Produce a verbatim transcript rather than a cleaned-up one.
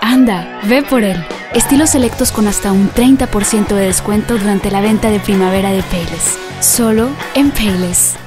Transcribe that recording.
Anda, ve por él. Estilos selectos con hasta un treinta por ciento de descuento durante la venta de primavera de Payless. Solo en Payless.